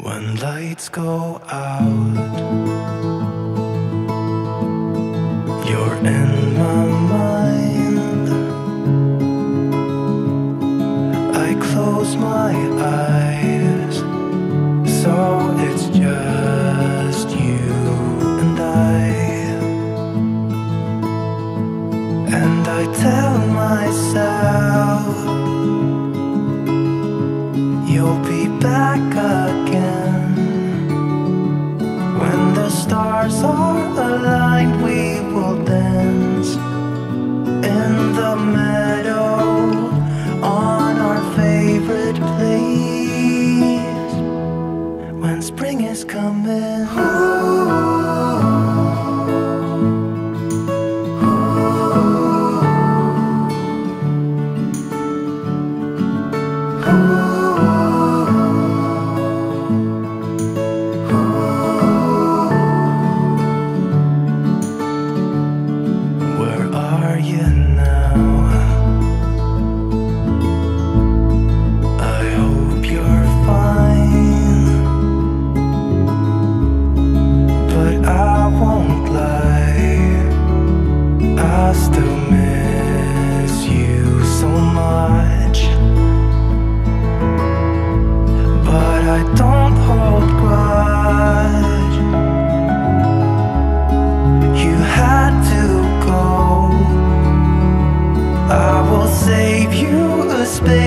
when lights go out. You're in my mind. I close my eyes, so it's just you and I tell myself you'll be back again. When the stars are aligned, we will dance in the meadow on our favorite place. When spring is coming, space.